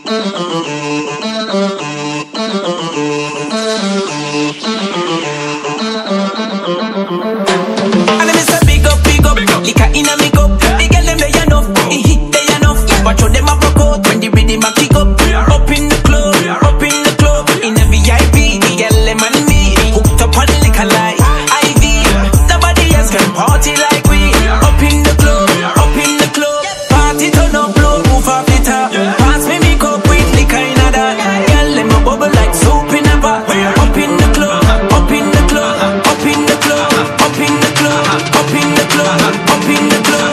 And me say big up, liquor inna me cup. The girl them they enough, the hit they enough. Watch how them a broke out when the rhythm a kick up. Up in the club, in a VIP. The girl them and me hooked up on liquor like IV. Nobody else can party like we. Up in the club, party turn up, blow move off the top. Pass me cup with liquor inna that. Girl them a bubble like soup in a pot. Up in the club, up in the club, up in the club, up in the club, up in the club, up in the club,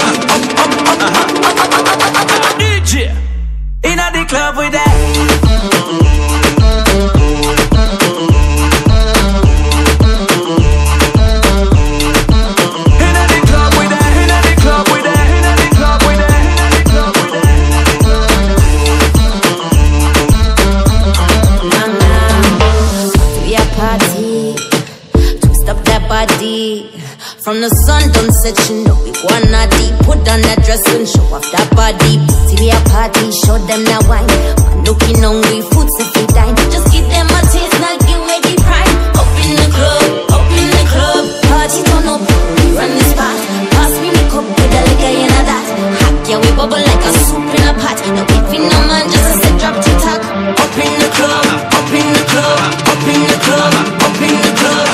up. DJ inna the club with that. From the sun don't set, you know we wanna deep. Put on that dress and show off that body. See we a party, show them that wine. Man looking hungry, food if we dine. Just give them a taste, not give away the prime. Up in the club, party turn up, we run the spot. Pass me the cup with a liquor in a that. Hot yeah, we bubble like a soup in a pot. No giving no man, just a set drop TikTok. Up in the club, up in the club, up in the club, up in the club,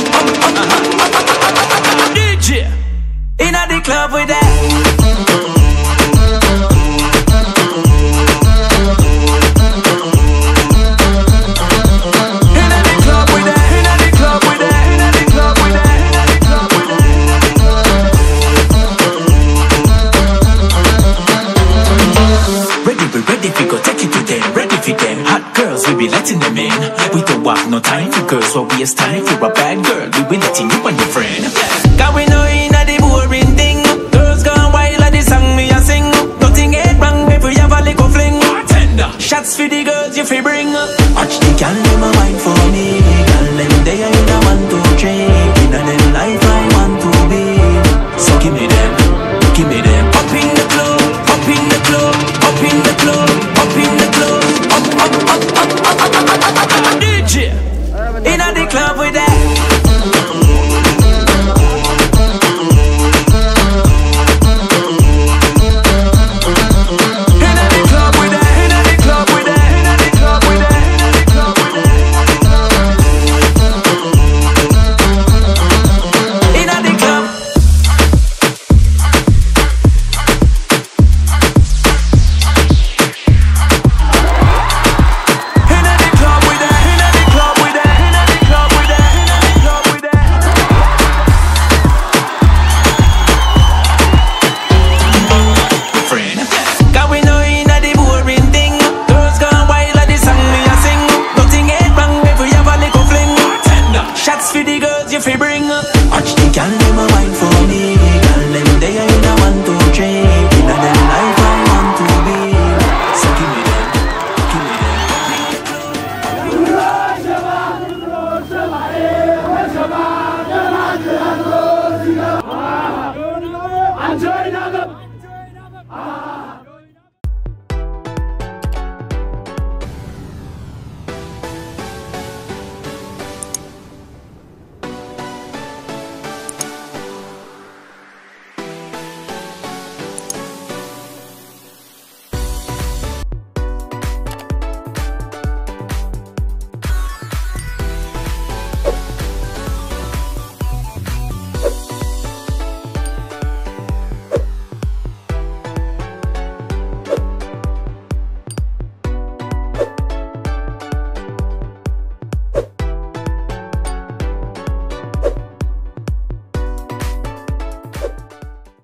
DJ inna the club with that. Ready fi go take it to them, ready for them. Hot girls, we be letting them in. We don't have no time for girls, what waste time for a bad girl. We be letting you and your friend. Cause we know inna the boring thing. Girls gone wild like the song me a sing. Nothing ain't wrong if we have a little fling. Bartender, shots for the girls you fi bring. Watch the girl them a